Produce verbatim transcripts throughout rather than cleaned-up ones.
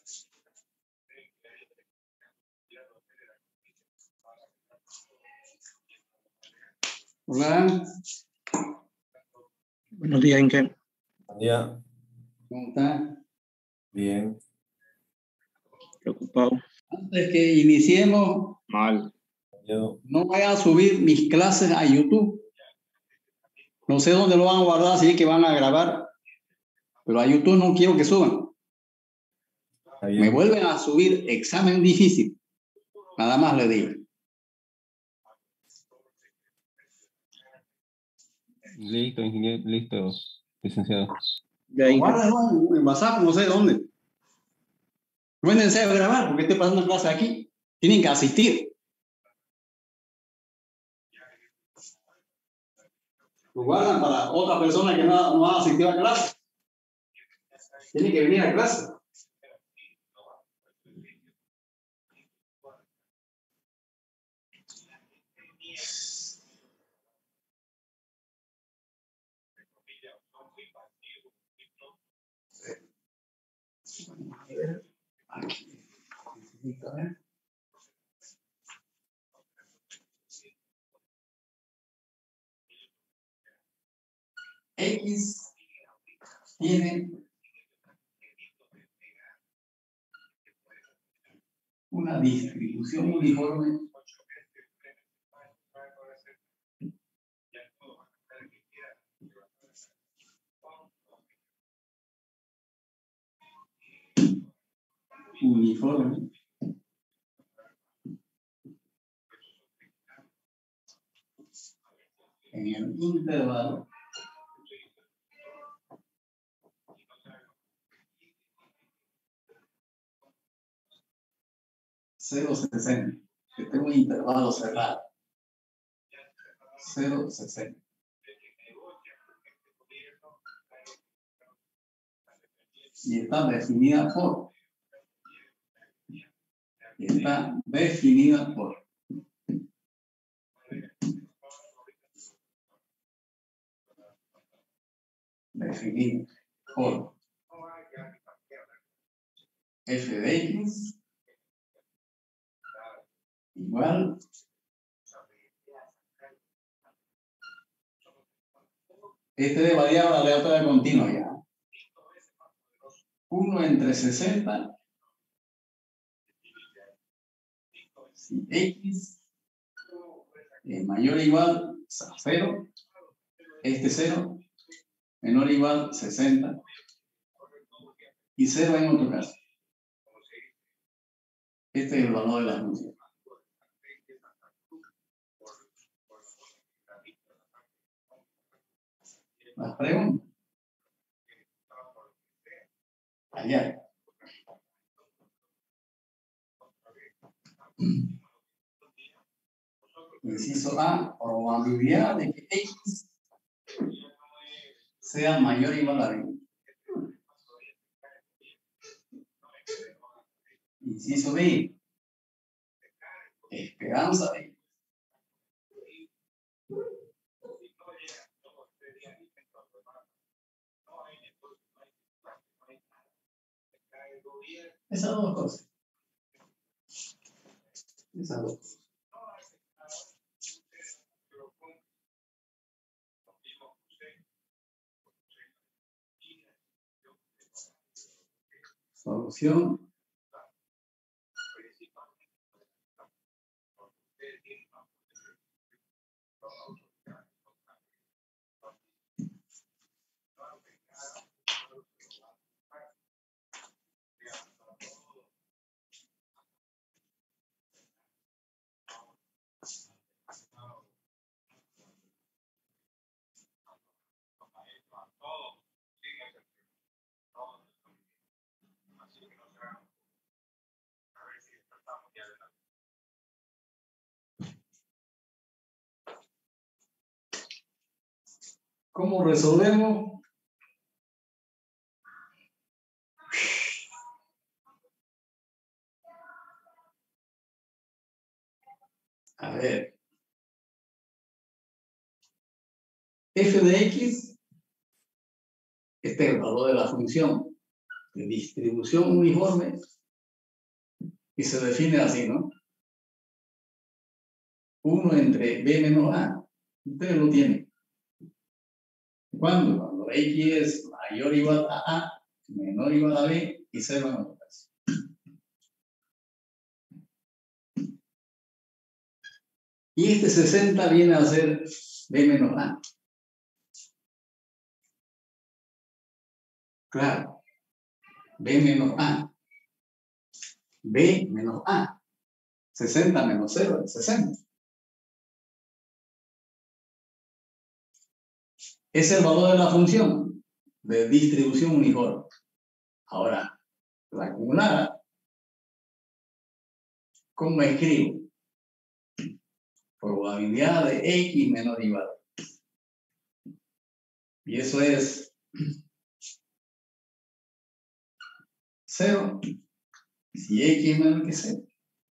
Hola. Buenos días, Inke. Buen día. ¿Cómo está? Bien. Preocupado. Antes que iniciemos, Mal. Yo, no voy a subir mis clases a YouTube. No sé dónde lo van a guardar, así que van a grabar. Pero a YouTube no quiero que suban. está bien. Me vuelven a subir examen difícil. Nada más le digo. Listo, ingeniero, listo, licenciado. Ya, Lo Inke. guardan ¿no? en WhatsApp, no sé dónde. No es necesario grabar, porque estoy pasando clase aquí. Tienen que asistir. Lo guardan para otra persona que no, no ha asistido a clase. Tiene que venir a clase. Vamos a ver aquí. A ver. X tiene una distribución uniforme uniforme en el intervalo cero sesenta. Que tengo un intervalo cerrado. cero sesenta. Y está definida por. Está definida por. Definida por f de x igual este de variable aleatoria continua ya. uno entre sesenta si x es mayor o igual a cero, este cero, menor o igual a sesenta y cero en otro caso. Este es el valor de la función. ¿Las preguntas? Allá. Inciso A, probabilidad de que X sea mayor o igual a veinte. Inciso B, esperanza de esas dos cosas. Esas dos cosas. Solución. ¿Cómo resolvemos? A ver. F de X, este es el valor de la función de distribución uniforme Y se define así, ¿no? uno entre B menos A. Ustedes lo tienen. ¿Cuándo? Cuando X es mayor o igual a A, menor o igual a B y cero en otro caso. Y este sesenta viene a ser B menos A. Claro. B menos A. B menos A. sesenta menos cero es sesenta. Es el valor de la función de distribución uniforme. Ahora, la acumulada, ¿cómo escribo? Probabilidad de X menor o igual. Y eso es cero si X es menor que cero.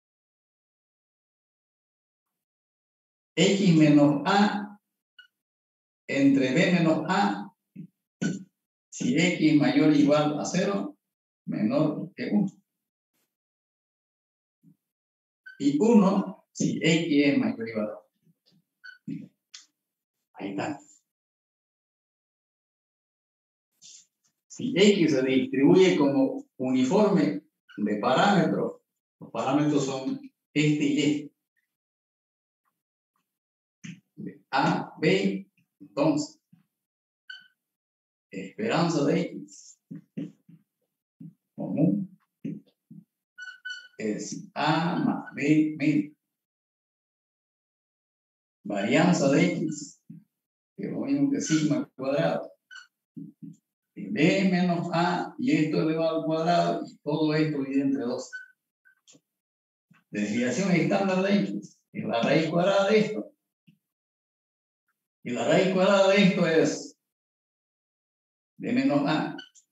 X menos A entre B menos A si X mayor o igual a cero, menor que uno. Y uno si X es mayor o igual a uno. Ahí está. Si X se distribuye como uniforme de parámetros, los parámetros son este y este. De A, B, entonces, esperanza de X común es A más B medio. Varianza de X, que es lo mismo que sigma cuadrado. B menos A y esto elevado al cuadrado y todo esto divide entre dos. Desviación estándar de X es la raíz cuadrada de esto. Y la raíz cuadrada de esto es B menos A.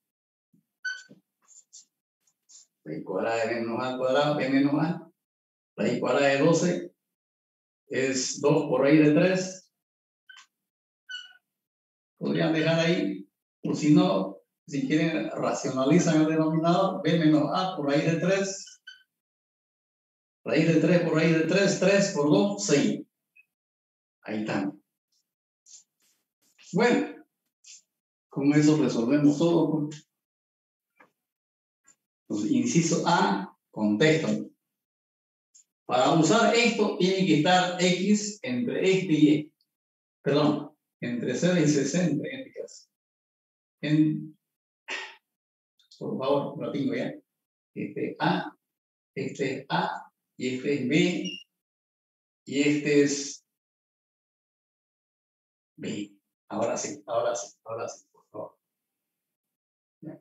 Raíz cuadrada de B menos A al cuadrado, B menos A. Raíz cuadrada de doce es dos por raíz de tres. Podrían dejar ahí, o si no, si quieren, racionalizan el denominador, B menos A por raíz de tres. Raíz de tres por raíz de tres, tres por dos, seis. Ahí están. Bueno, con eso resolvemos todo. Entonces, inciso A, contexto. Para usar esto, tiene que estar X entre este y este. Perdón, entre cero y sesenta en este caso. En, por favor, lo tengo ya. Este es A, este es A, y este es B, y este es B. Ahora sí, ahora sí, ahora sí, por favor. ¿Ya?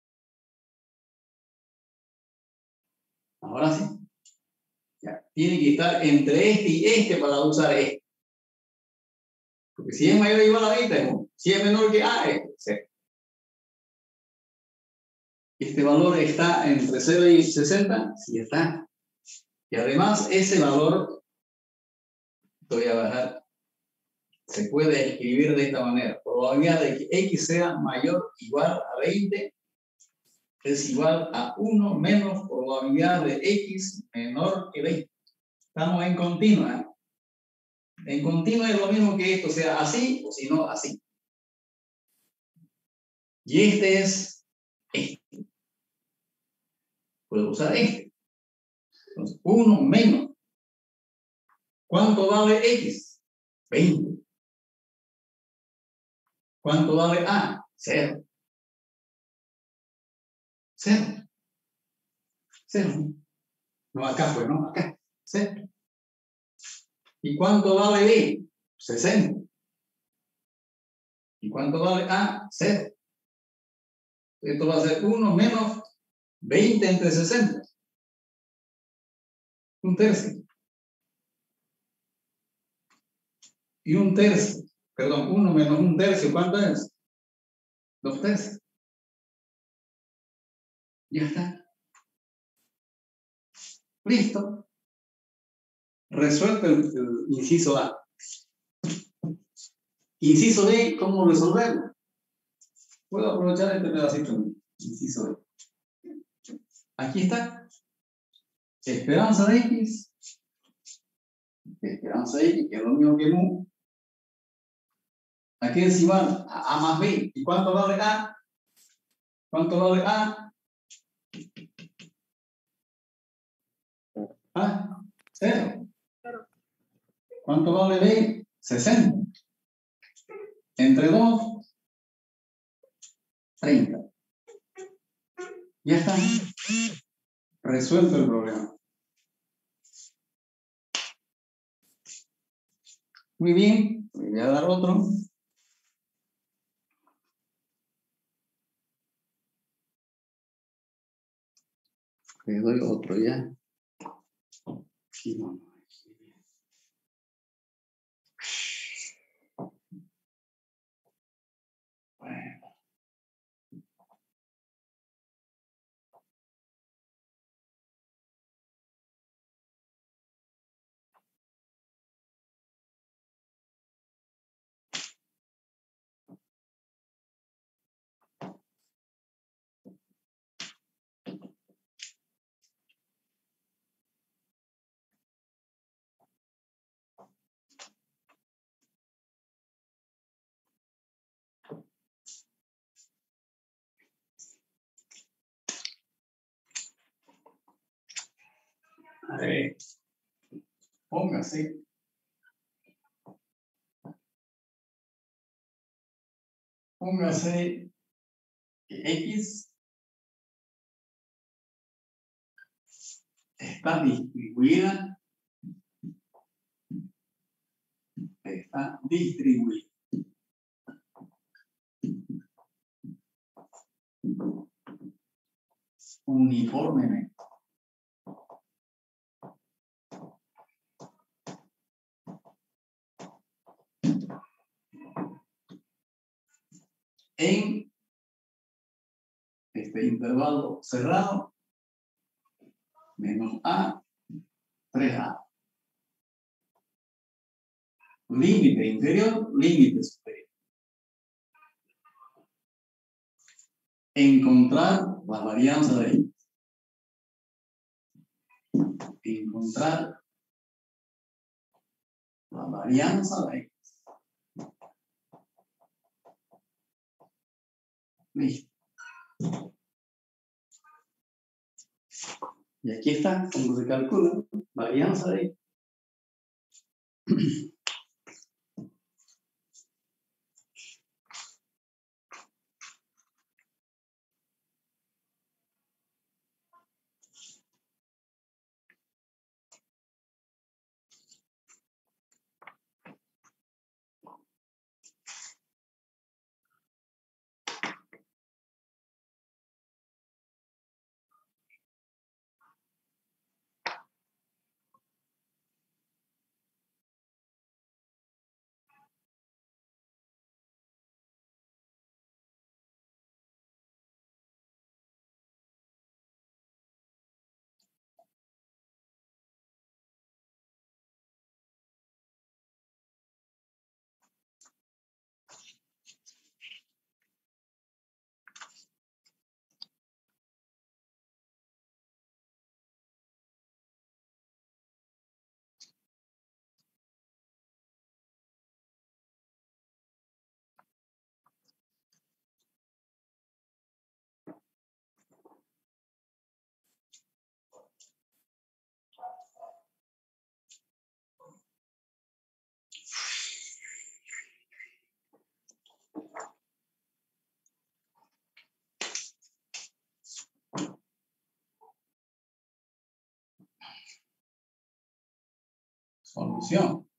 Ahora sí. Ya. Tiene que estar entre este y este para usar este. Porque si es mayor o igual a veinte, si es menor que A, es cero. Este valor está entre cero y sesenta, sí está. Y además ese valor, voy a bajar, se puede escribir de esta manera. Probabilidad de que X sea mayor o igual a veinte es igual a uno menos probabilidad de X menor que veinte. Estamos en continua. En continua es lo mismo que esto sea así o si no así. Y este es este. Puedo usar este. Entonces, uno menos. ¿Cuánto vale X? veinte. ¿Cuánto vale A? cero. cero. cero. No acá pues, ¿no? Acá. cero. ¿Y cuánto vale B? sesenta. ¿Y cuánto vale A? cero. Esto va a ser uno menos veinte entre sesenta. Un tercio. Y un tercio. Perdón, uno menos un tercio, ¿cuánto es? Dos tercios. Ya está. Listo. Resuelto el, el inciso A. Inciso B, ¿cómo resolverlo? Puedo aprovechar este pedacito. Inciso B. Aquí está. esperanza de X, esperanza de X, que es lo mismo que mu, aquí es igual a A más B. ¿Y cuánto vale A? ¿Cuánto vale A? ¿Ah? Cero. ¿Cuánto vale B? sesenta. Entre dos, treinta. Ya está. Resuelto el problema. Muy bien. Le voy a dar otro. Le doy otro ya. Aquí no. Bueno. A ver. Póngase. Póngase que X está distribuida, está distribuida uniformemente en este intervalo cerrado menos A, tres A. Límite inferior, límite superior. Encontrar la varianza de X. Encontrar la varianza de X. Listo. Y aquí está, como se calcula, varianza de X. Solución.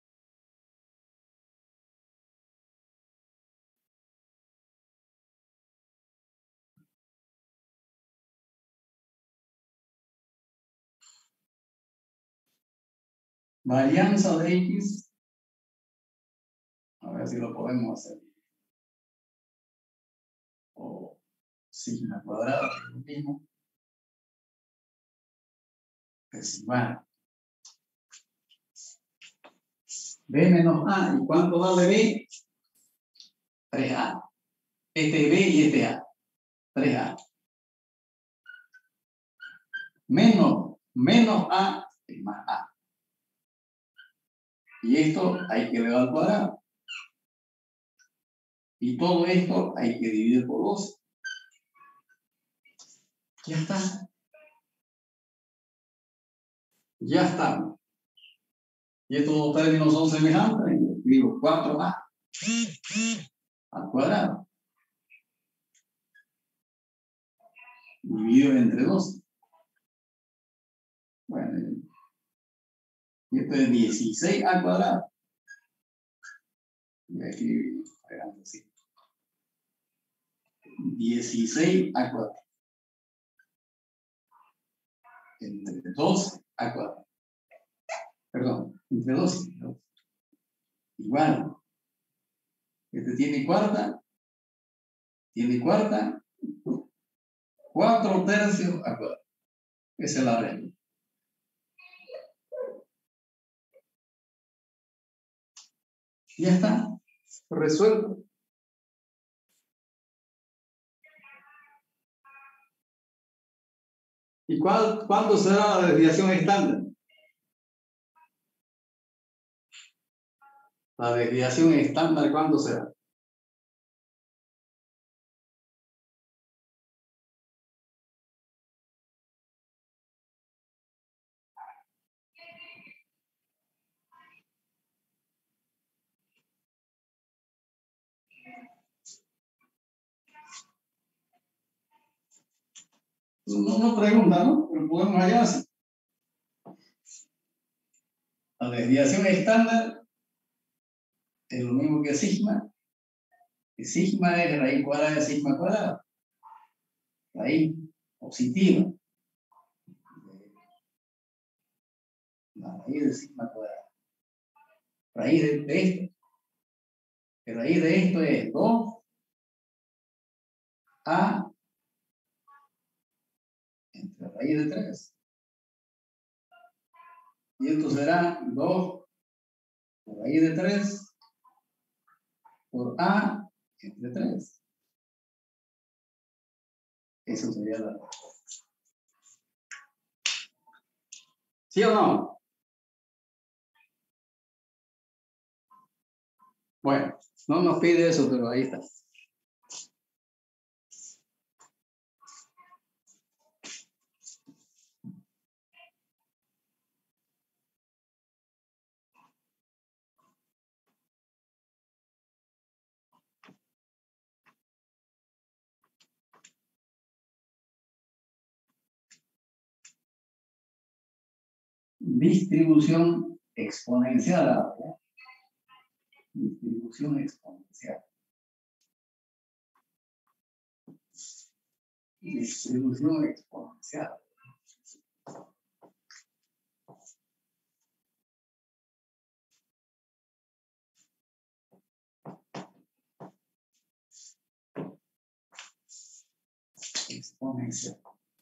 Varianza de X. A ver si lo podemos hacer. O sigma cuadrada, es lo mismo. Es igual. B menos A. ¿Y cuánto vale B? tres A. Este es B y este A. tres A. Menos menos A es más A. Y esto hay que elevar al cuadrado. Y todo esto hay que dividir por doce. Ya está. Ya está. Y estos dos términos son semejantes. Y escribo cuatro A al cuadrado. Dividido entre doce. Bueno, y esto es dieciséis al cuadrado. Voy a escribir así. dieciséis al cuadrado. Entre doce al cuadrado. Perdón, entre doce. Igual. Este tiene cuarta. Tiene cuarta. cuatro tercios al cuadrado. Esa es la regla. Ya está. Resuelto. ¿Y cuál, cuándo será la desviación estándar? La desviación estándar, ¿cuándo será? No, no pregunta, ¿no? Pero podemos hallar así. La desviación estándar es lo mismo que sigma. Y sigma es raíz cuadrada de sigma cuadrada. Raíz positiva. La raíz de sigma cuadrada. Raíz de, de esto. La raíz de esto es dos A entre raíz de tres. Y esto será dos por raíz de tres por A entre tres. Eso sería la respuesta. ¿Sí o no? Bueno, no nos pide eso, pero ahí está. Distribución exponencial. ¿eh? Distribución exponencial. Distribución exponencial. Exponencial.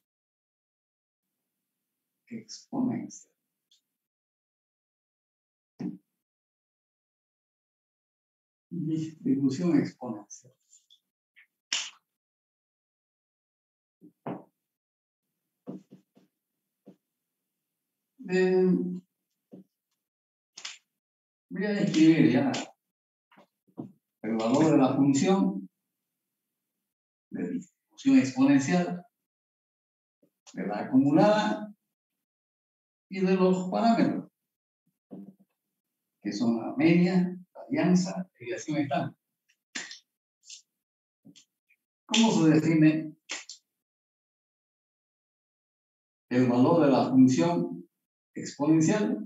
Exponencial. Distribución exponencial. Eh, voy a escribir ya el valor de la función de distribución exponencial, de la acumulada y de los parámetros, que son la media, la alianza, desviación estándar. ¿Cómo se define el valor de la función exponencial?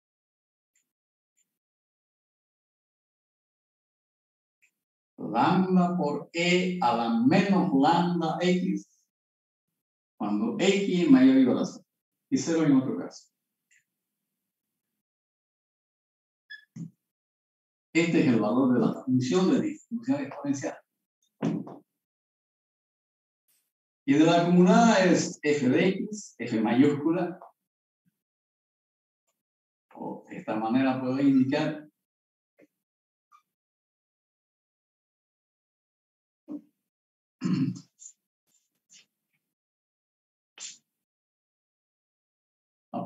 Lambda por e a la menos lambda x, cuando x es mayor o igual a cero, y cero en otro caso. Este es el valor de la función de distribución exponencial. Y de la acumulada es f de x, f mayúscula. O de esta manera puedo indicar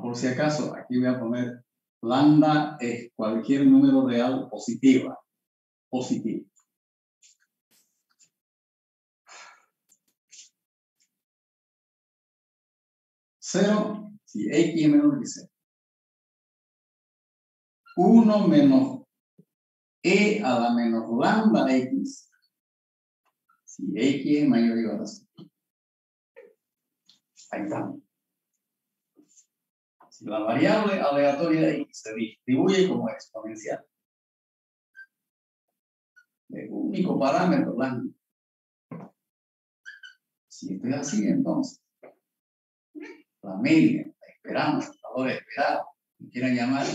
por si acaso, aquí voy a poner lambda es cualquier número real positiva. Positivo. Cero, si X es menor que cero. uno menos E a la menos lambda X. Si X es mayor o igual a cero. Ahí está. Si la variable aleatoria de X se distribuye como exponencial. El único parámetro lambda. Si esto es así, entonces, la media, la esperanza, el valor esperado, que quieran llamar,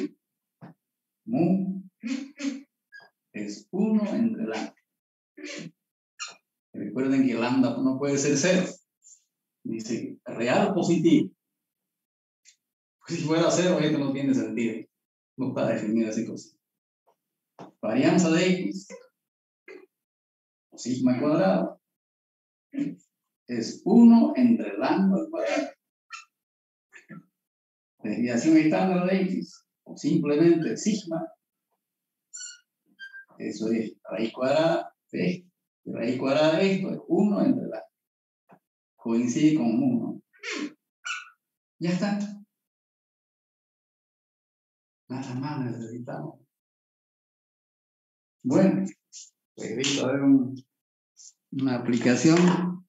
mu, es uno entre lambda. Recuerden que lambda no puede ser cero. Dice real positivo. Si fuera cero, esto no tiene sentido. No está definido así cosa. Varianza de X, sigma cuadrado, es uno entre lambda al cuadrado. Desviación estándar de X, o simplemente sigma, eso es raíz cuadrada de esto. Raíz cuadrada de esto es uno entre lambda. Coincide con uno. Ya está. Nada más necesitamos. Bueno, pues visto a ver un, una aplicación.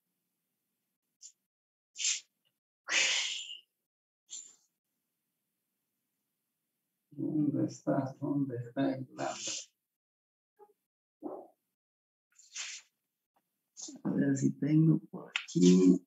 ¿Dónde estás? ¿Dónde está el lambda? A ver si tengo por aquí.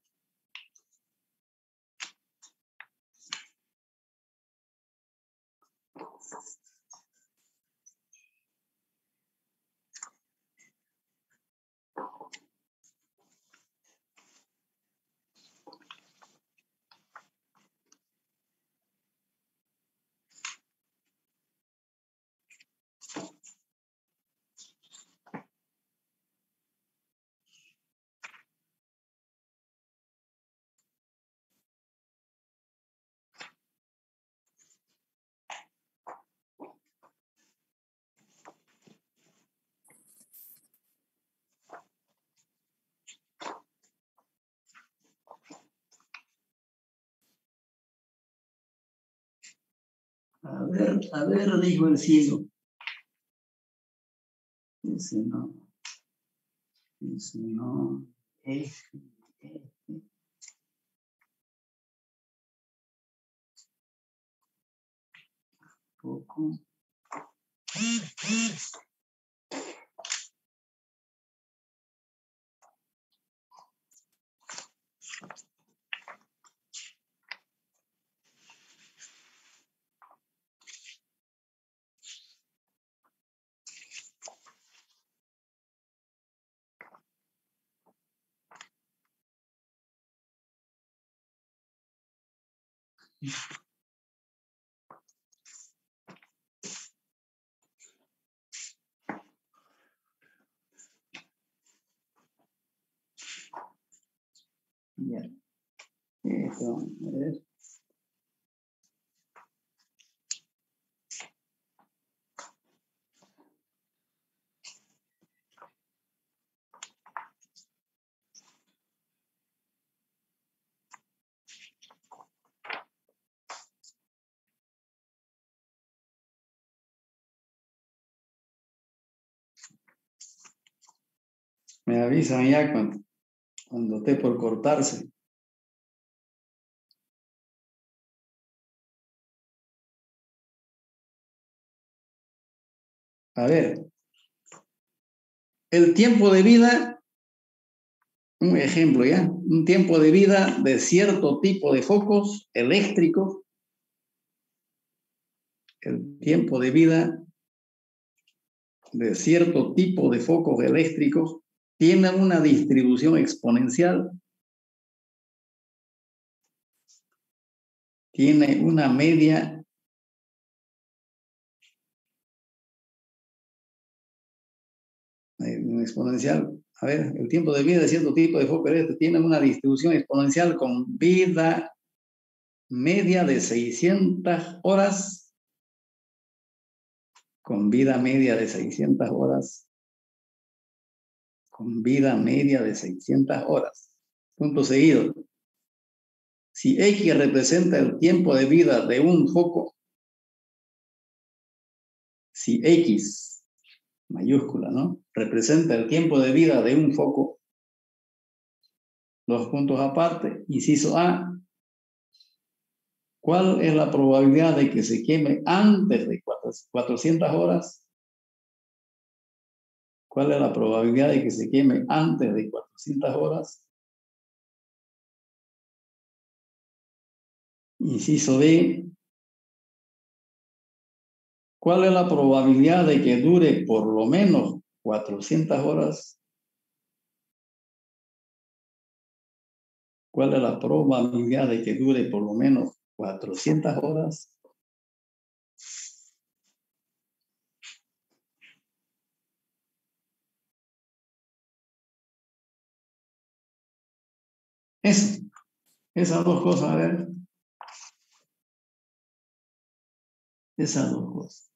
A ver, a ver, dijo el cielo. Ese no. Ese no. Este, este. Poco. Ya. Eso, a ver. Me avisan ya cuando, cuando esté por cortarse. A ver, el tiempo de vida, un ejemplo ya, un tiempo de vida de cierto tipo de focos eléctricos, el tiempo de vida de cierto tipo de focos eléctricos tiene una distribución exponencial, tiene una media exponencial. A ver, el tiempo de vida de cierto tipo de foco eléctrico tiene una distribución exponencial con vida media de seiscientas horas con vida media de seiscientas horas con vida media de seiscientas horas. Punto seguido. Si X representa el tiempo de vida de un foco, si X, mayúscula, ¿no? Representa el tiempo de vida de un foco, dos puntos aparte, inciso A, ¿cuál es la probabilidad de que se queme antes de cuatrocientas horas? ¿Cuál es la probabilidad de que se queme antes de cuatrocientas horas? Inciso B, ¿cuál es la probabilidad de que dure por lo menos cuatrocientas horas? ¿Cuál es la probabilidad de que dure por lo menos cuatrocientas horas? Eso, esas dos cosas, a ver. Esas dos cosas.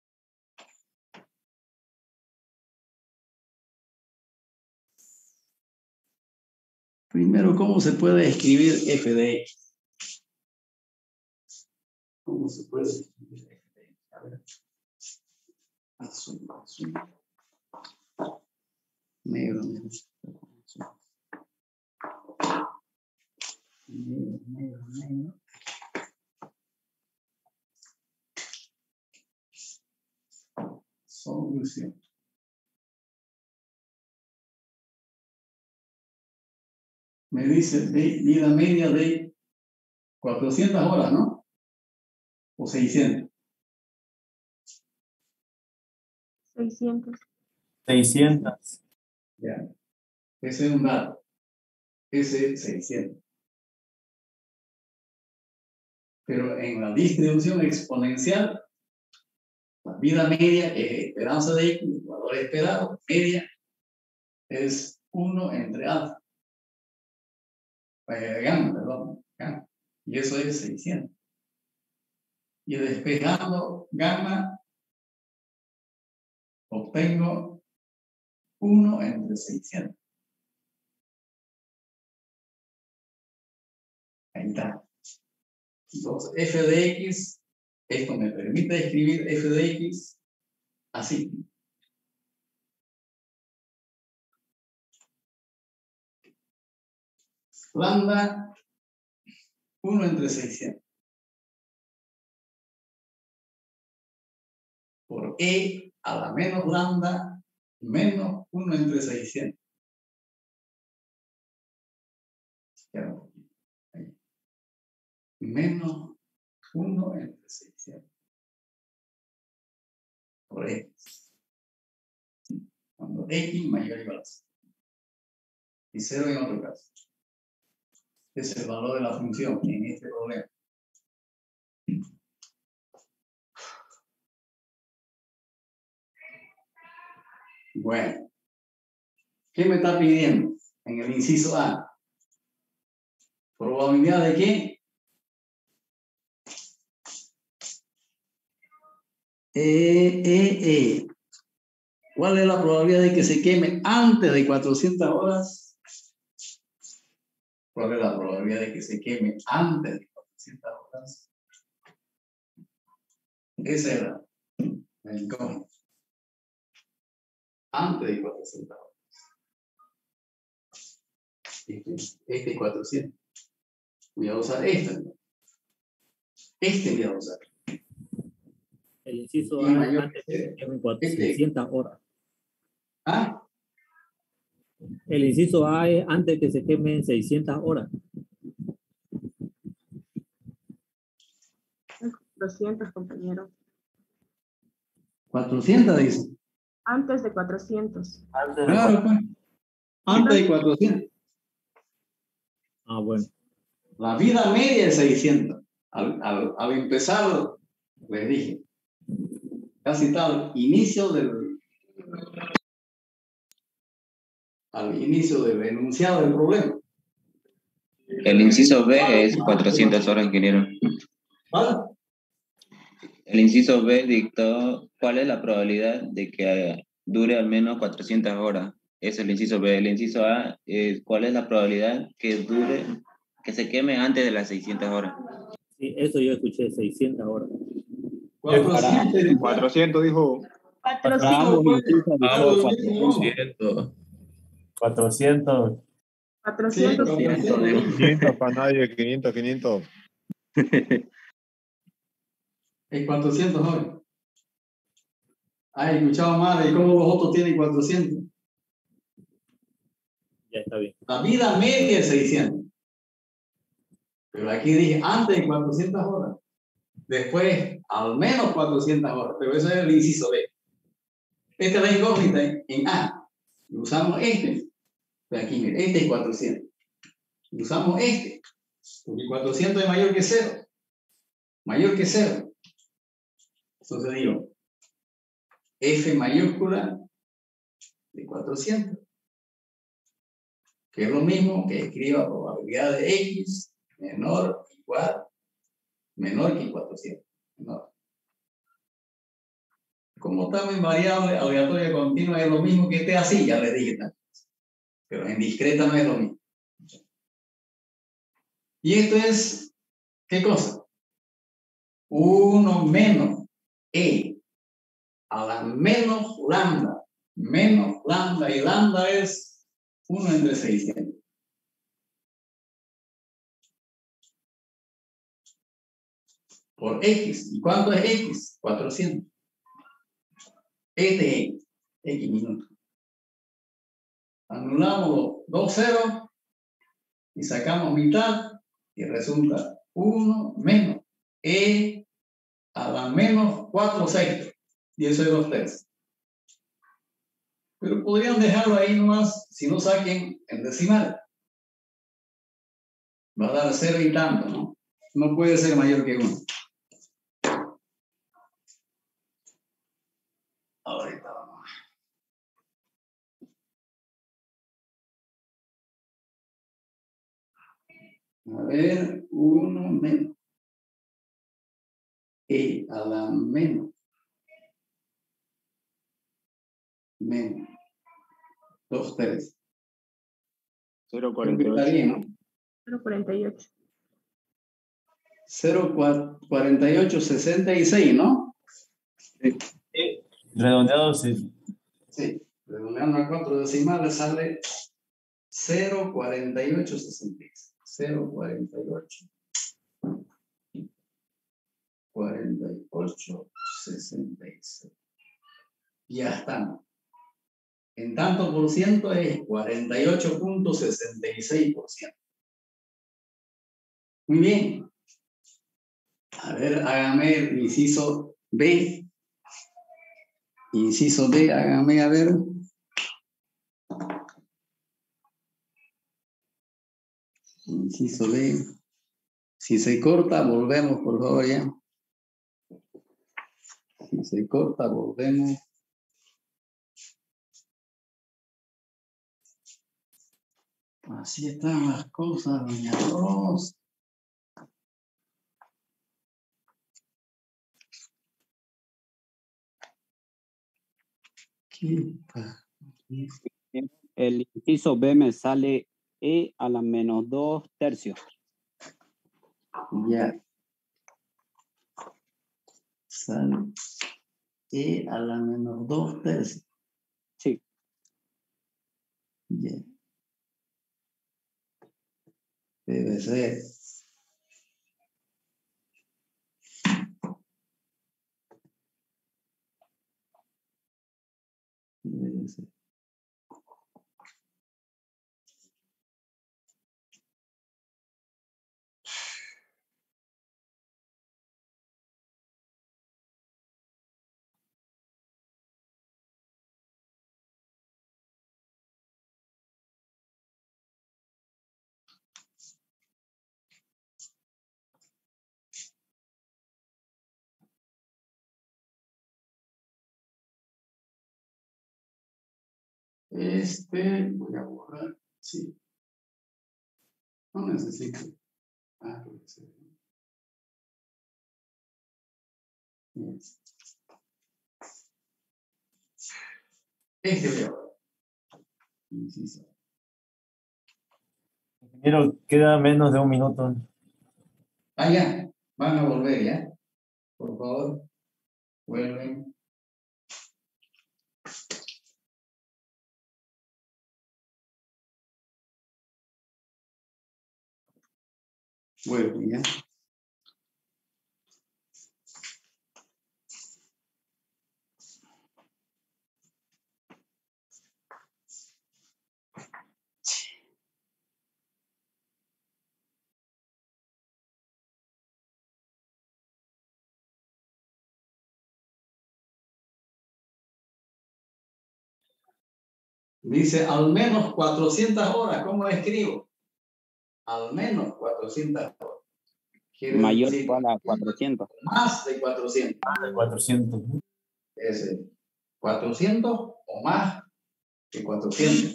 Primero, ¿cómo se puede escribir f de x? ¿Cómo se puede escribir f de x? A ver. Azul, azul. Negro, negro. Negro, negro, negro. Solución. Me dice de vida media de cuatrocientas horas, ¿no? O seiscientas. seiscientos. seiscientas. Ya. Ese es un dato. Ese es seiscientos. Pero en la distribución exponencial, la vida media es esperanza de X, el valor esperado, media, es uno entre alfa. Eh, gamma, perdón. Gamma. Y eso es seiscientos. Y despejando gamma, obtengo uno entre seiscientos. Ahí está. Entonces, f de x, esto me permite escribir f de x así. Lambda, uno entre seiscientos. Por e a la menos lambda menos uno entre seiscientos. Ahí. Menos uno entre seiscientos. Por x. Cuando x mayor o igual a cero. Y cero en otro caso. Es el valor de la función en este problema. Bueno. ¿Qué me está pidiendo? En el inciso A. ¿Probabilidad de qué? Eh, eh, eh. ¿Cuál es la probabilidad de que se queme antes de cuatrocientas horas? ¿Cuál es la probabilidad de que se queme antes de cuatrocientas horas? Esa era la incógnita. Antes de cuatrocientas horas. Este, este cuatrocientos. Voy a usar este. Este voy a usar. El inciso Y A mayor antes que de que quemen este. seiscientas horas. ¿Ah? El inciso A es antes que se quemen seiscientas horas. doscientos, compañero. cuatrocientos dice. Antes de cuatrocientos. Antes de Claro, pues. Antes de cuatrocientos. Ah, bueno. La vida media es seiscientos. Al, al, al empezar, les dije, casi tal inicio del al inicio del enunciado del problema. El inciso B es cuatrocientas horas, ingeniero. ¿Vale? El inciso B dictó cuál es la probabilidad de que dure al menos cuatrocientas horas. Ese es el inciso B. El inciso A es cuál es la probabilidad que dure, que se queme antes de las seiscientas horas. Sí, eso yo escuché, seiscientas horas. cuatrocientos. cuatrocientos dijo. Cuatrocientos. ambos incisos Algo dijo lo mismo. cuatrocientos. cuatrocientos. Cuatrocientos. Sí, Ciento, digo. quinientos para nadie, quinientos, quinientos. Es cuatrocientos hoy. Ay, escuchado mal. ¿Y cómo los otros tienen cuatrocientos? Ya está bien. La vida media es seiscientos. Pero aquí dije antes de cuatrocientas horas. Después, al menos cuatrocientas horas. Pero eso es el inciso B. Esta es la incógnita en, en A. Y usamos este. Pero aquí, mire, este es cuatrocientos. Y usamos este. Porque cuatrocientos es mayor que cero. Mayor que cero. Entonces digo, F mayúscula de cuatrocientos. Que es lo mismo que escriba probabilidad de X menor o igual, menor que cuatrocientos. Menor. Como estamos en variable aleatoria continua, es lo mismo que esté así, ya le dije también. Pero en discreta no es lo mismo. Y esto es, ¿qué cosa? uno menos E a la menos lambda. Menos lambda, y lambda es uno entre seiscientos. Por X. ¿Y cuánto es X? cuatrocientos. Este es X. X minutos. Anulamos los dos ceros y sacamos mitad y resulta uno menos E a la menos cuatro sextos. Y eso es dos tercios. Pero podrían dejarlo ahí nomás si no saquen el decimal. Va a dar cero y tanto, ¿no? No puede ser mayor que uno. Ahorita vamos. A ver, uno menos. E a la menos. Menos. Dos tercios. cero Creo que cuarenta y está ocho. bien, ¿no? cero cuarenta y ocho. cero cuarenta y ocho, sesenta y seis, ¿no? Redondeado, sí. Sí. Redondeando a cuatro decimales sale cero cuarenta y ocho, sesenta y seis. cero cuarenta y ocho. cuarenta y ocho, sesenta y seis. Ya estamos. En tanto por ciento es cuarenta y ocho punto sesenta y seis por ciento. Muy bien. A ver, hágame el inciso B. Inciso B, hágame a ver. Inciso B. Si se corta, volvemos, por favor, ya. Si se corta, volvemos. Así están las cosas, doña Ros. ¿Qué pa- El inciso B me sale E a la menos dos tercios. Ya. Sale E a la menos dos tercios. Sí. Ya. Debe ser. Debe ser. Este, voy a borrar, sí. No necesito. Ah, sí. Yes. Este veo. Inciso. Ingeniero, queda menos de un minuto. Ah, ya. Van a volver, ¿ya? Por favor. Vuelven. Vuelven, ¿ya? Dice al menos cuatrocientas horas. ¿Cómo escribo? Al menos cuatrocientas horas. Quiere Mayor o decir, igual a cuatrocientos. más de cuatrocientos. cuatrocientos. Es cuatrocientos o más que cuatrocientos.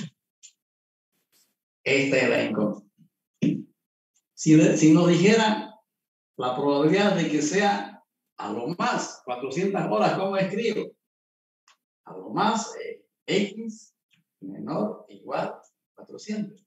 Esta es la incógnita. Si, de- si nos dijera la probabilidad de que sea a lo más cuatrocientas horas, ¿cómo escribo? A lo más eh, X menor o igual a cuatrocientos.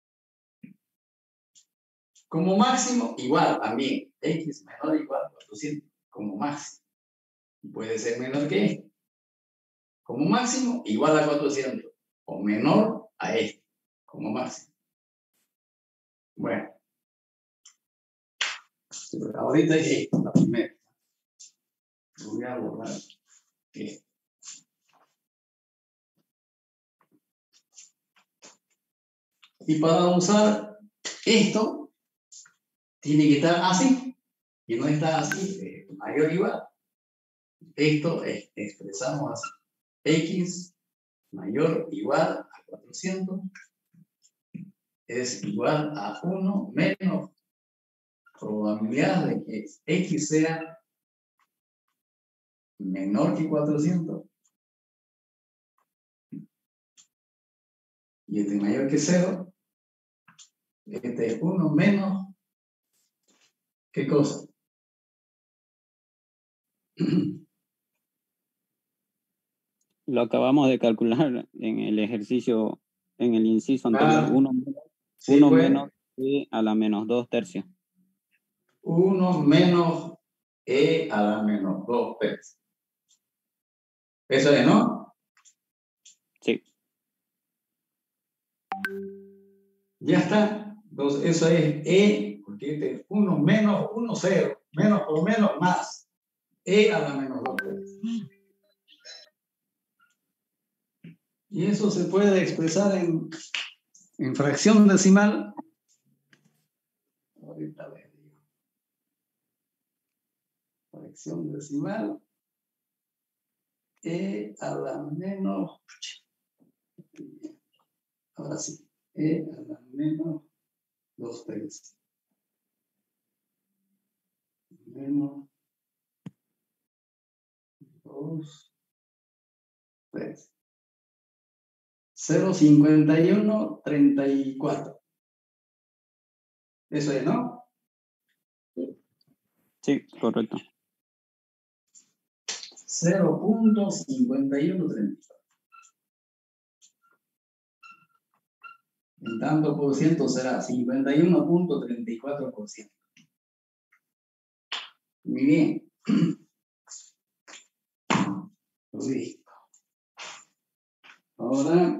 Como máximo, igual también. X menor o igual a cuatrocientos. Como máximo. Puede ser menor que esto. Como máximo, igual a cuatrocientos. O menor a esto. Como máximo. Bueno. Ahorita es esto, la primera. Voy a borrar esto. Y para usar esto, tiene que estar así. Y no está así, eh, mayor o igual. Esto es, expresamos así. X mayor o igual a cuatrocientos es igual a uno menos probabilidad de que X sea menor que cuatrocientos. Y este mayor que cero. Este es uno menos. ¿Qué cosa? Lo acabamos de calcular en el ejercicio, en el inciso anterior. Ah, uno sí, uno pues, menos e a la menos dos tercios. uno menos E a la menos dos tercios. ¿Eso es, no? Sí. Ya está. Entonces, eso es E, porque este es uno menos uno, cero. Menos por menos, más. E a la menos dos tercios. Y eso se puede expresar en, en fracción decimal. Ahorita les digo. Fracción decimal. E a la menos. Ahora sí. E a la menos dos tercios. Menos dos tercios. cero coma cincuenta y uno treinta y cuatro. Eso es, ¿no? Sí, correcto. cero punto cincuenta y uno treinta y cuatro. En tanto por ciento será cincuenta y uno punto treinta y cuatro por ciento. Muy bien. Listo. Ahora,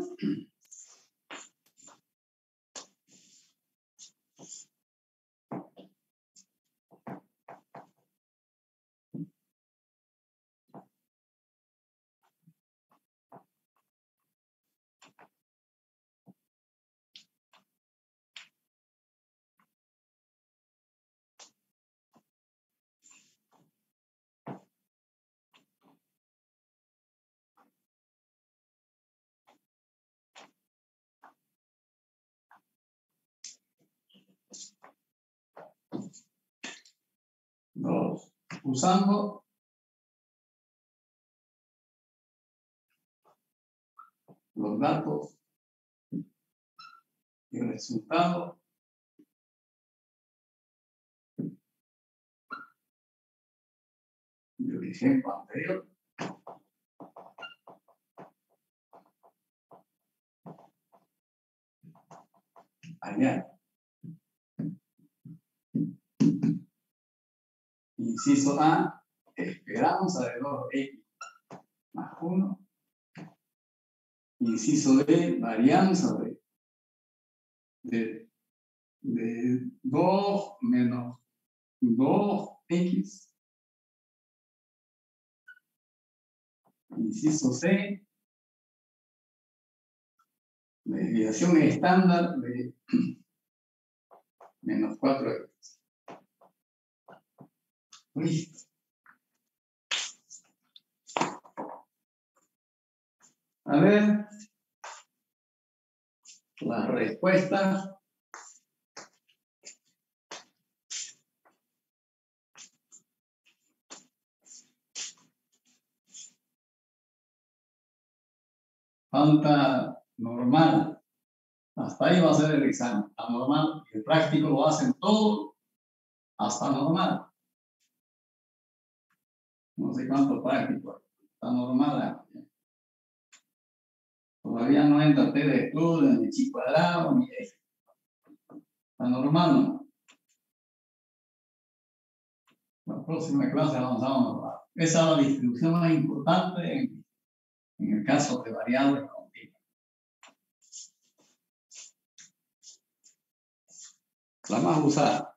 nos usando los datos y el resultado del ejemplo anterior. Allá. Inciso A, esperanza de dos x más uno. Inciso B, varianza de, de, de dos menos dos x. Inciso C, desviación estándar de menos cuatro x. Listo. A ver, la respuesta. Falta normal. Hasta ahí va a ser el examen. Está normal. El práctico lo hacen todo hasta normal. No sé cuánto práctico. Está normal. Todavía no entra T de estudio, ni chi cuadrado, ni F. Está normal, ¿no? La próxima clase avanzamos normal. Esa es la distribución más importante en, en el caso de variables continuas. La más usada.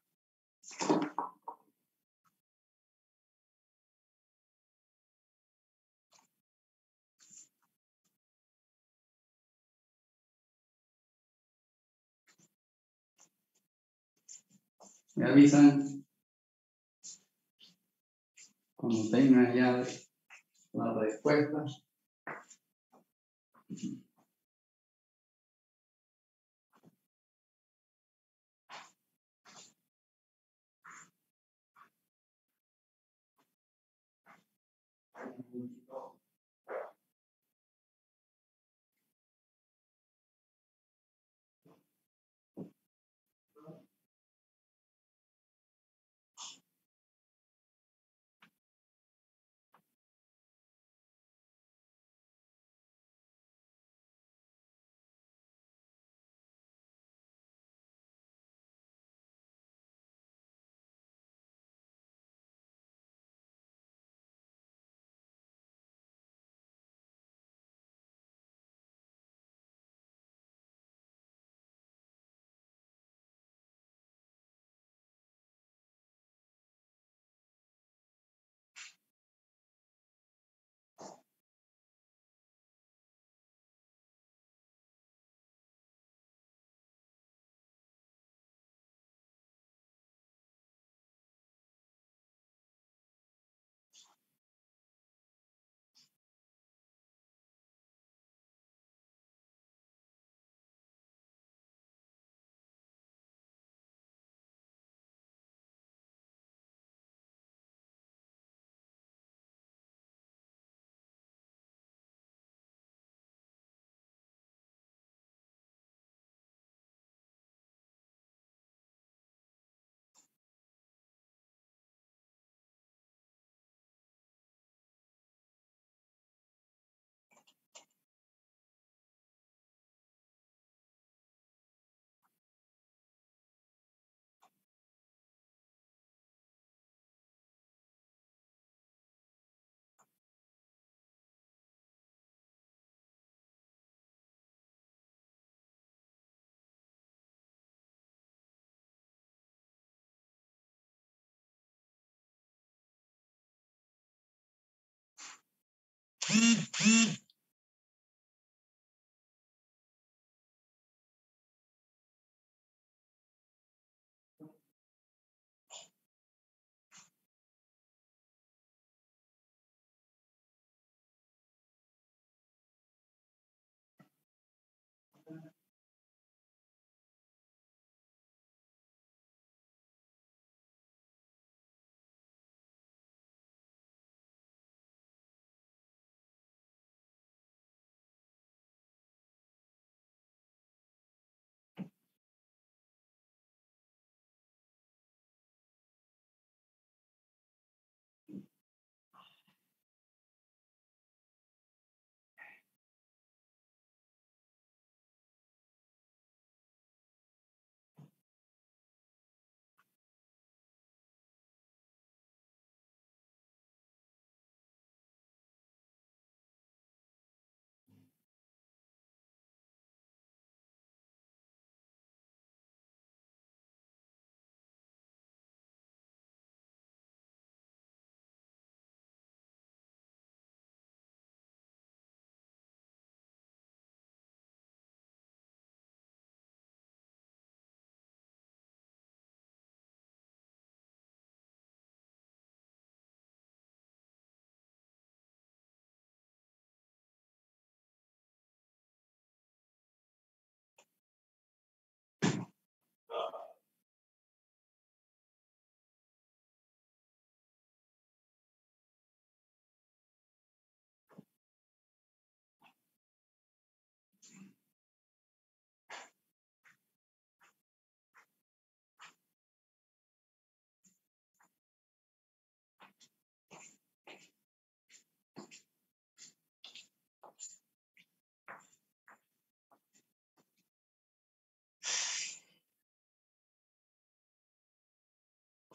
Me avisan cuando tengan ya la respuesta.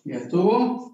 ¿Ya estuvo?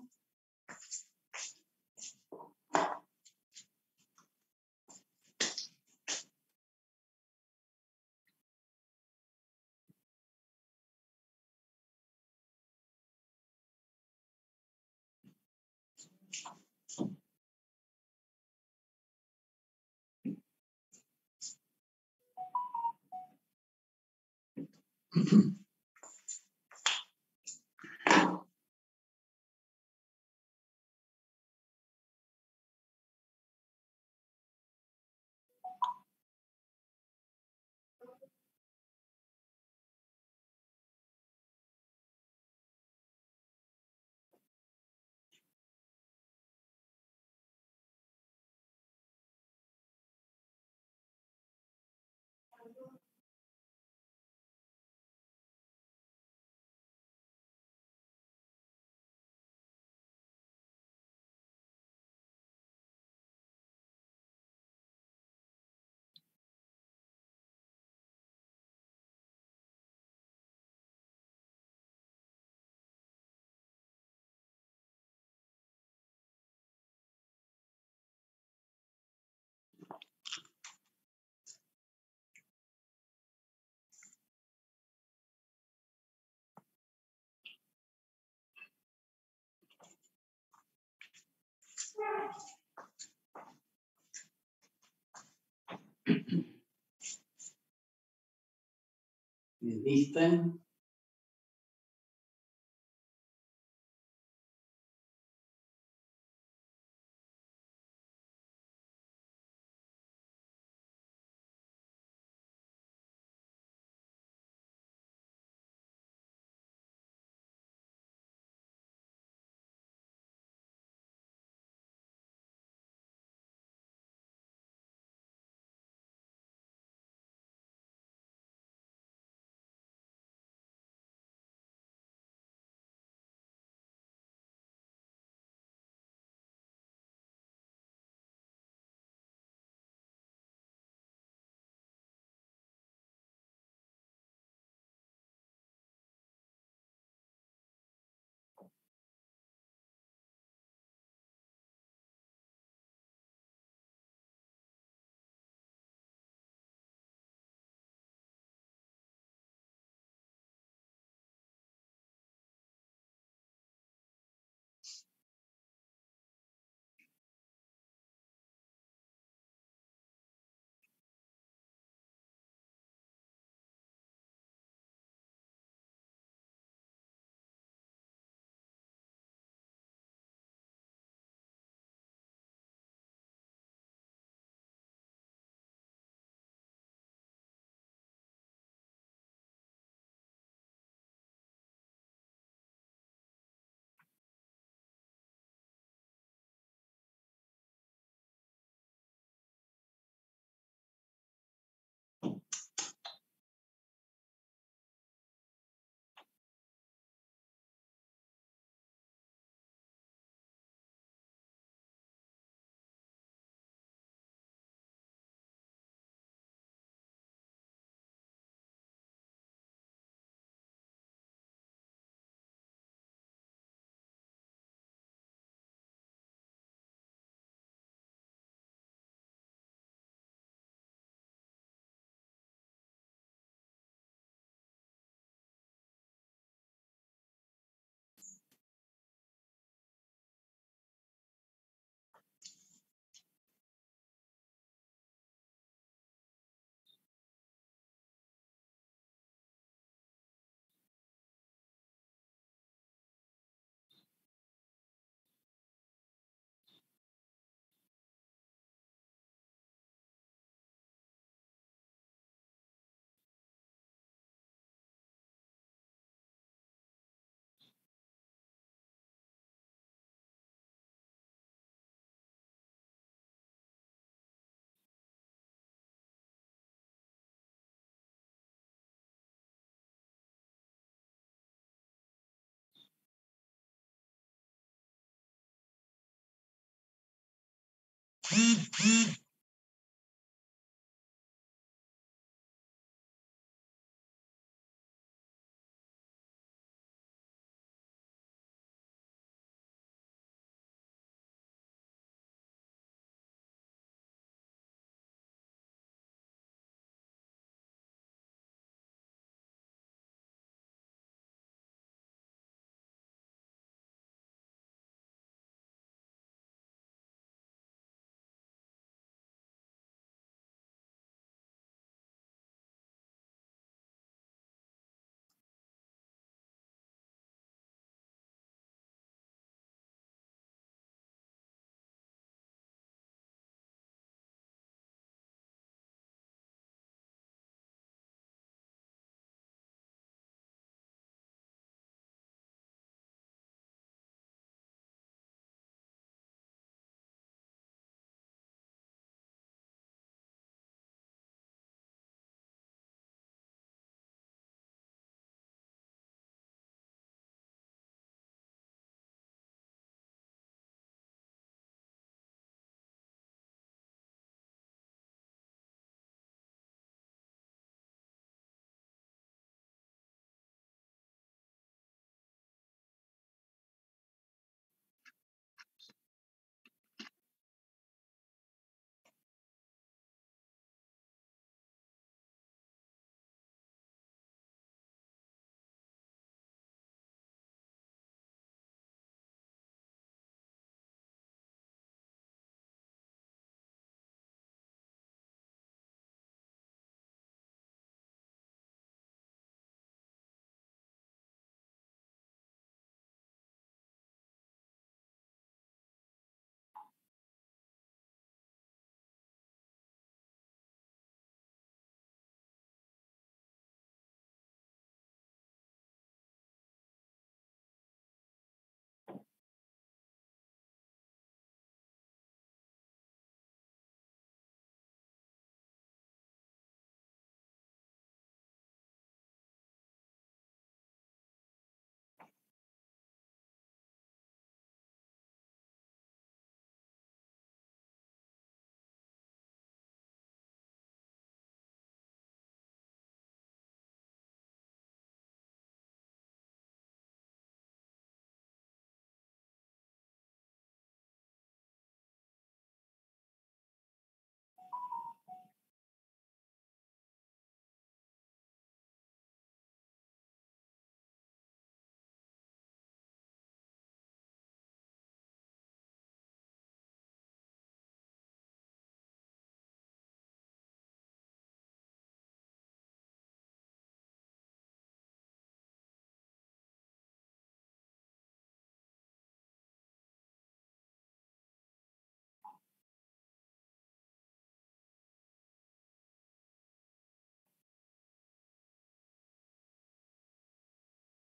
¿Lista?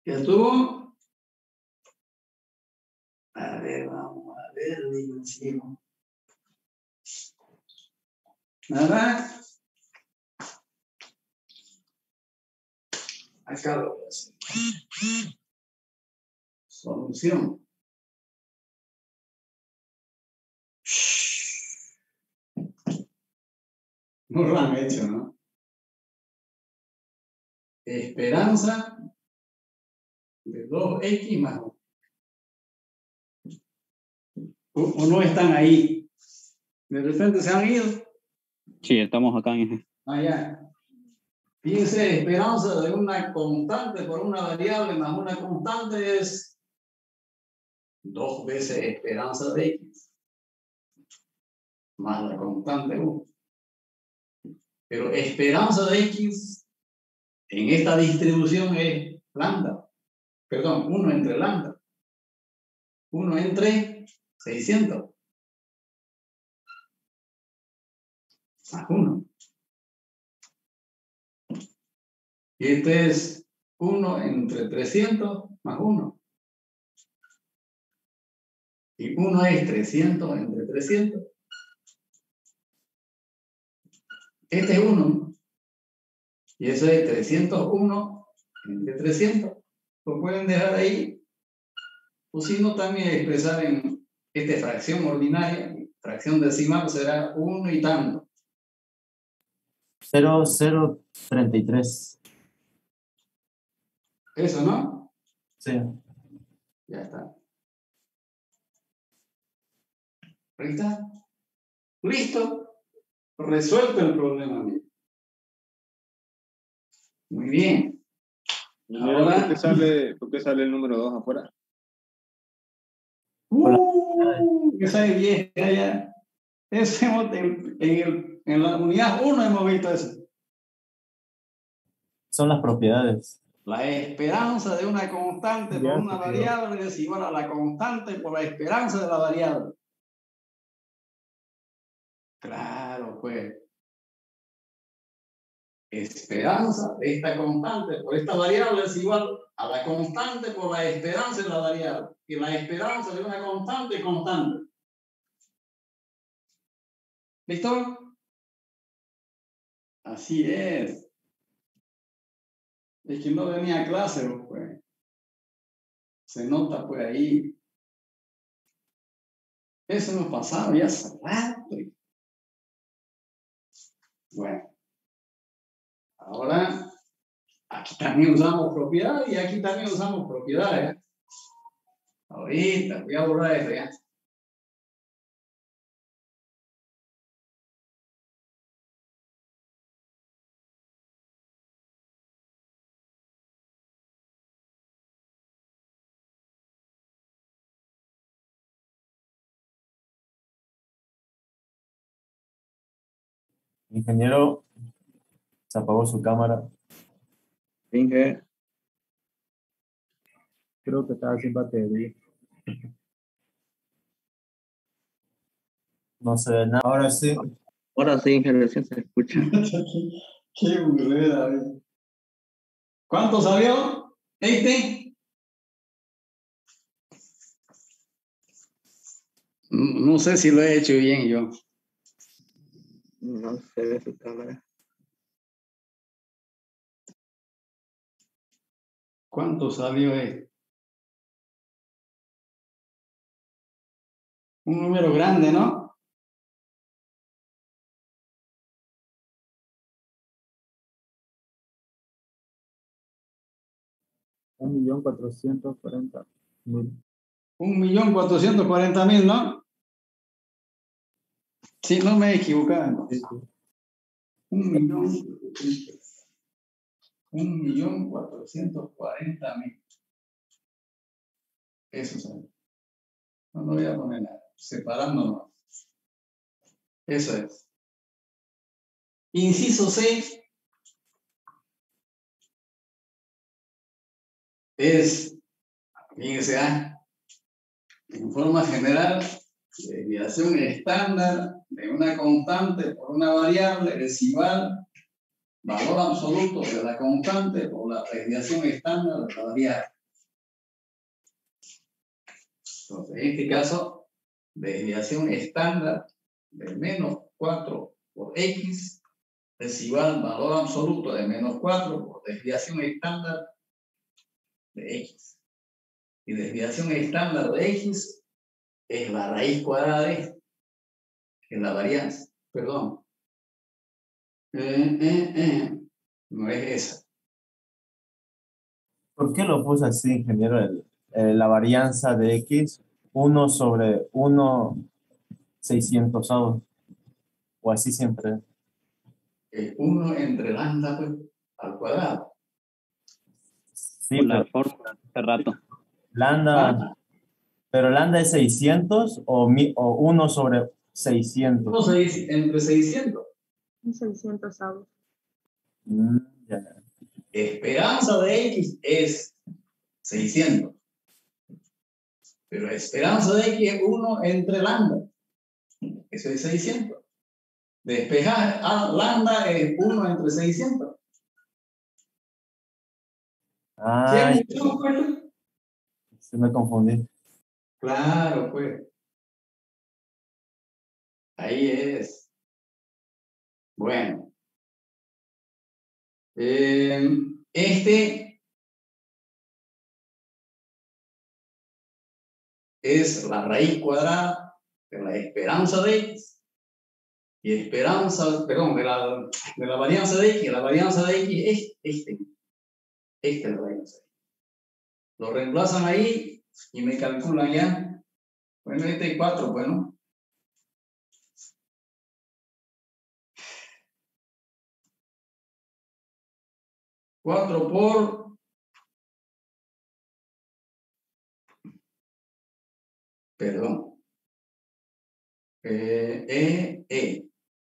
¿Ya estuvo? A ver, vamos a ver, dimensión. Nada. Acá lo voy a hacer. Solución. No lo han hecho, ¿no? Esperanza de dos equis más uno. ¿O no están ahí? De repente se han ido. Sí, estamos acá en... Allá. Fíjense, esperanza de una constante por una variable más una constante es dos veces esperanza de x más la constante uno. Pero esperanza de x en esta distribución es lambda. Perdón, uno entre lambda. uno entre seiscientos. Más uno. Y este es uno entre trescientos más uno. Y uno es trescientos entre trescientos. Este es uno. Y eso es trescientos uno entre trescientos. Lo pueden dejar ahí. O si no, también expresar en esta fracción ordinaria. Fracción decimal será uno y tanto. cero coma cero treinta y tres. Eso, ¿no? Sí. Ya está. Ahí está. Listo. Resuelto el problema. Muy bien. Ahora, ¿por qué sale, por qué sale el número dos afuera? Uh, esa es vieja ya. Eso hemos, en, en, el, en la unidad uno hemos visto eso. Son las propiedades. La esperanza de una constante por una variable es igual a la constante por la esperanza de la variable. Claro, pues. Esperanza de esta constante por esta variable es igual a la constante por la esperanza de la variable. Y la esperanza de una constante constante. ¿Listo? Así es. Es que no venía a clase, pues. Se nota, pues, ahí. Eso nos pasaba ya hace rato. Bueno. Ahora, aquí también usamos propiedades y aquí también usamos propiedades. Ahorita voy a borrar esto ya. Ingeniero, se apagó su cámara. Inge, Creo que estaba sin batería. No se ve nada. Ahora sí. ahora sí, Inge, recién se escucha. Qué burrera, ¿eh? ¿Cuánto salió? ¿veinte? No sé si lo he hecho bien yo. No se ve su cámara. ¿Cuánto salió esto? Un número grande, ¿no? Un millón cuatrocientos cuarenta mil. Un millón cuatrocientos cuarenta mil, ¿no? Sí, no me he equivocado. Sí, sí. Un millón, un millón cuatrocientos cuarenta mil. Eso es. No lo voy a poner nada. Separándonos. Eso es. Inciso seis es, fíjense, ¿ah? En forma general, desviación estándar de una constante por una variable es igual valor absoluto de la constante o la desviación estándar de la variable. Entonces, en este caso, desviación estándar de menos cuatro por X es igual al valor absoluto de menos cuatro por desviación estándar de X. Y desviación estándar de X es la raíz cuadrada de esto, que es la varianza. Perdón. Eh, eh, eh. No es esa. ¿Por qué lo puse así, ingeniero? El- eh, la varianza de X, uno sobre uno seiscientosavo. O así siempre. Es uno entre lambda pues, al cuadrado. Sí, Por la pero fórmula hace rato. lambda, Ah, pero lambda es seiscientos o, mi, o uno sobre seiscientos. uno seis- entre seiscientos. Un seiscientos avos. Mm, ya. Esperanza de X es seiscientos. Pero esperanza de X es uno entre lambda. Eso es seiscientos. Despejar a lambda es uno entre seiscientos. ¿Sí Ah, hay mucho, pues? se me confundí. Claro, pues. Ahí es. Bueno. Eh, este es la raíz cuadrada de la esperanza de X. Y esperanza, perdón, de la, de la varianza de X. La varianza de X es este. Esta es la varianza. Lo reemplazan ahí y me calculan ya. Bueno, este es cuatro, bueno. cuatro por perdón. Eh, e, e.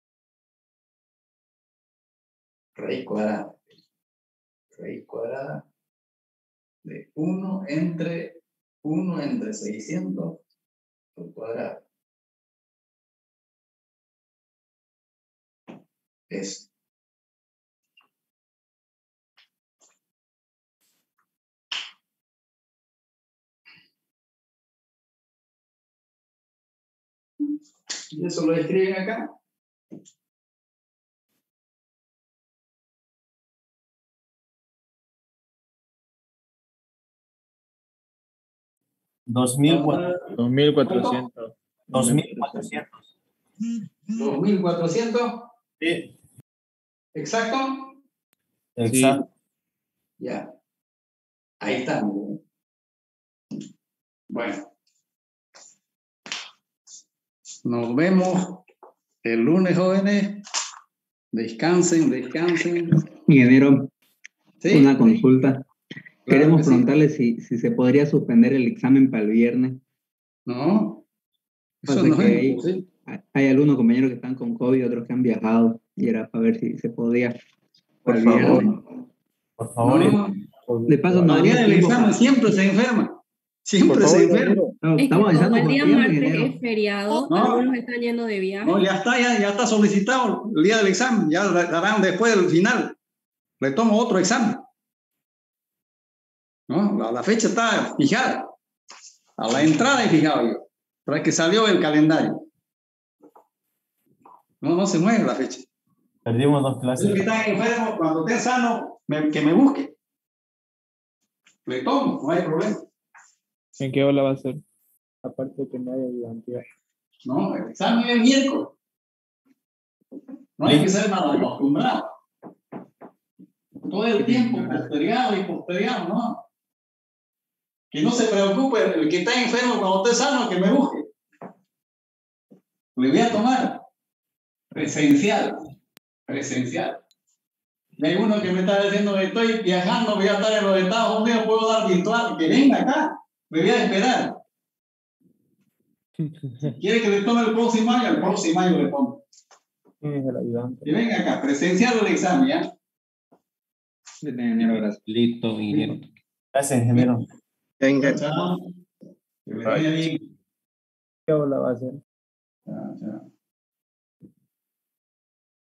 Raíz cuadrada. Raíz cuadrada de uno entre uno entre seiscientos al cuadrado. Es. Y eso lo escriben acá. Dos mil cuatrocientos. dos mil cuatrocientos. Dos mil cuatrocientos. dos mil cuatrocientos. Sí. ¿Exacto? Exacto. Ya. Ahí está. Bueno. Nos vemos el lunes, jóvenes. Descansen, descansen. Ingeniero, ¿Sí? una consulta. Claro Queremos que sí. preguntarle si, si se podría suspender el examen para el viernes. No. Eso Pasa no que es hay, imposible. hay algunos compañeros que están con COVID, otros que han viajado, y era para ver si se podía Por para el favor. viernes. Por favor. No. De paso, no Al día damos del tiempo examen para- siempre se enferma. Siempre se enferma. No, Es que estamos como avisando el con día tiempo, martes ingeniero. es feriado, No. algunos están yendo de viaje. No, ya está, ya, ya está solicitado el día del examen. Ya la darán después del final. Le tomo otro examen. ¿No? La, la fecha está fijada. A la entrada he fijado yo. Para que salió el calendario. No, no se mueve la fecha. Perdimos dos El clases. que está enfermo, cuando esté sano, me- que me busque. Le tomo, no hay problema. ¿En qué hora va a ser? Aparte de que no haya ayudantía. No, el examen es miércoles. No hay que ser mal acostumbrado. Todo el tiempo postergado y postergado, ¿no? Que no se preocupe, el que está enfermo cuando esté sano, que me busque. Le voy a tomar presencial, presencial. Y hay uno que me está diciendo que estoy viajando, voy a estar en los Estados Unidos, puedo dar virtual, que venga acá, me voy a esperar. ¿Quiere que le tome el próximo año? El próximo año le pongo. ¿Quién es el ayudante? Que venga acá, presencial el examen, ¿ya? Ingeniero, gracias. Listo, ingeniero. Gracias, ingeniero. Venga. Chao. Que le vaya bien. ¿Qué hora va a ser? Chao, chao.